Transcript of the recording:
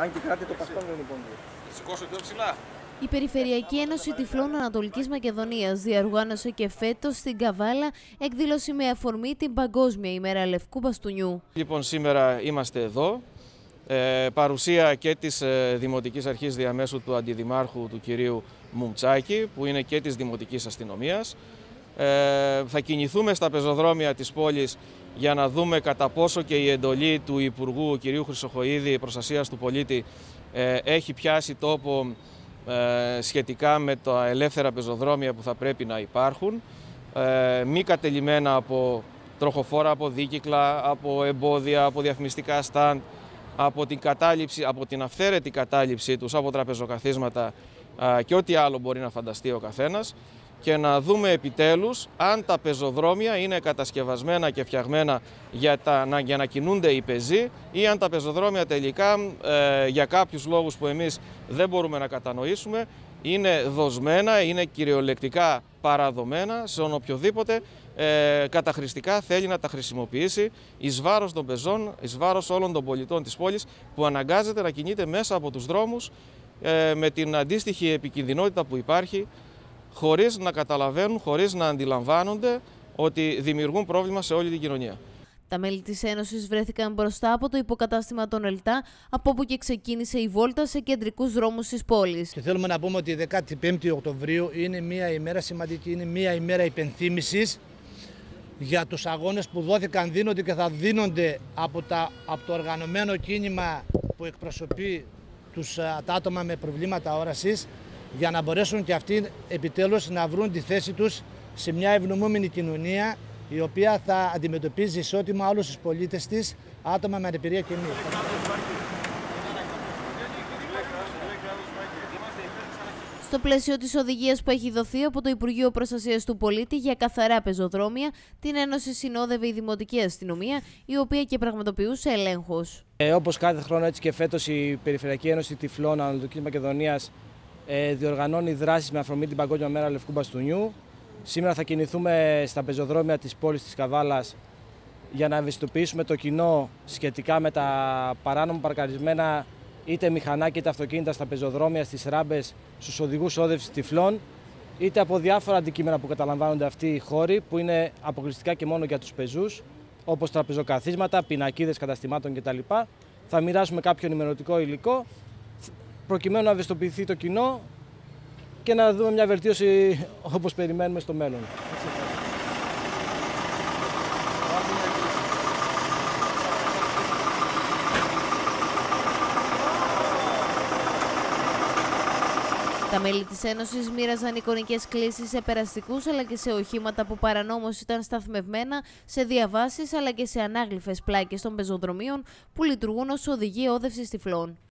Αν κοιτάτε το παστόν δεν είναι. Σηκώσω πιο ψηλά. Η Περιφερειακή Ένωση Τυφλών Ανατολικής Μακεδονίας διοργάνωσε και φέτος στην Καβάλα εκδήλωση με αφορμή την Παγκόσμια ημέρα Λευκού Μπαστούνιου. Λοιπόν, σήμερα είμαστε εδώ. Παρουσία και της Δημοτικής Αρχής διαμέσου του Αντιδημάρχου του κυρίου Μουμτσάκη, που είναι και της Δημοτικής Αστυνομίας. Θα κινηθούμε στα πεζοδρόμια της πόλης για να δούμε κατά πόσο και η εντολή του Υπουργού κυρίου Χρυσοχοΐδη Προστασίας του Πολίτη έχει πιάσει τόπο σχετικά με τα ελεύθερα πεζοδρόμια που θα πρέπει να υπάρχουν, μη κατελημένα από τροχοφόρα, από δίκυκλα, από εμπόδια, από διαφημιστικά στάντ, από την αυθαίρετη κατάληψή τους, από τραπεζοκαθίσματα και ό,τι άλλο μπορεί να φανταστεί ο καθένας, και να δούμε επιτέλους αν τα πεζοδρόμια είναι κατασκευασμένα και φτιαγμένα για να κινούνται οι πεζοί, ή αν τα πεζοδρόμια τελικά για κάποιους λόγους που εμείς δεν μπορούμε να κατανοήσουμε είναι δοσμένα, είναι κυριολεκτικά παραδομένα σε οποιοδήποτε καταχρηστικά θέλει να τα χρησιμοποιήσει εις βάρος των πεζών, εις βάρος όλων των πολιτών της πόλης, που αναγκάζεται να κινείται μέσα από τους δρόμους με την αντίστοιχη επικινδυνότητα που υπάρχει, χωρίς να καταλαβαίνουν, χωρίς να αντιλαμβάνονται ότι δημιουργούν πρόβλημα σε όλη την κοινωνία. Τα μέλη της Ένωσης βρέθηκαν μπροστά από το υποκατάστημα των ΕΛΤΑ, από όπου και ξεκίνησε η βόλτα σε κεντρικούς δρόμους της πόλης. Και θέλουμε να πούμε ότι η 15η Οκτωβρίου είναι μια ημέρα σημαντική, είναι μια ημέρα υπενθύμησης για τους αγώνες που δόθηκαν, δίνονται και θα δίνονται από το οργανωμένο κίνημα που εκπροσωπεί τα άτομα με προβλήματα όρασης, για να μπορέσουν και αυτοί επιτέλους να βρουν τη θέση τους σε μια ευνοούμενη κοινωνία, η οποία θα αντιμετωπίζει ισότιμα όλους τους πολίτες της, άτομα με αναπηρία και μη. Στο πλαίσιο της οδηγίας που έχει δοθεί από το Υπουργείο Προστασίας του Πολίτη για καθαρά πεζοδρόμια, την Ένωση συνόδευε η Δημοτική Αστυνομία, η οποία και πραγματοποιούσε ελέγχους. Όπως κάθε χρόνο, έτσι και φέτος η Περιφερειακή Ένωση Τυφλών Ανατολικής Μακεδονίας διοργανώνει δράσεις με αφορμή την Παγκόσμια Μέρα Λευκού Μπαστούνιου. Σήμερα θα κινηθούμε στα πεζοδρόμια της πόλης της Καβάλας για να ευαισθητοποιήσουμε το κοινό σχετικά με τα παράνομα παρκαρισμένα είτε μηχανάκια είτε αυτοκίνητα στα πεζοδρόμια, στις ράμπες, στους οδηγούς όδευσης τυφλών, είτε από διάφορα αντικείμενα που καταλαμβάνονται αυτοί οι χώροι, που είναι αποκλειστικά και μόνο για τους πεζούς, όπως τραπεζοκαθίσματα, πινακίδες καταστημάτων κτλ. Θα μοιράσουμε κάποιο ενημερωτικό υλικό, προκειμένου να ευαισθητοποιηθεί το κοινό και να δούμε μια βελτίωση όπως περιμένουμε στο μέλλον. Τα μέλη της Ένωσης μοίραζαν εικονικές κλήσεις σε περαστικούς αλλά και σε οχήματα που παρανόμως ήταν σταθμευμένα σε διαβάσεις αλλά και σε ανάγλυφες πλάκες των πεζοδρομίων που λειτουργούν ως οδηγοί όδευσης τυφλών.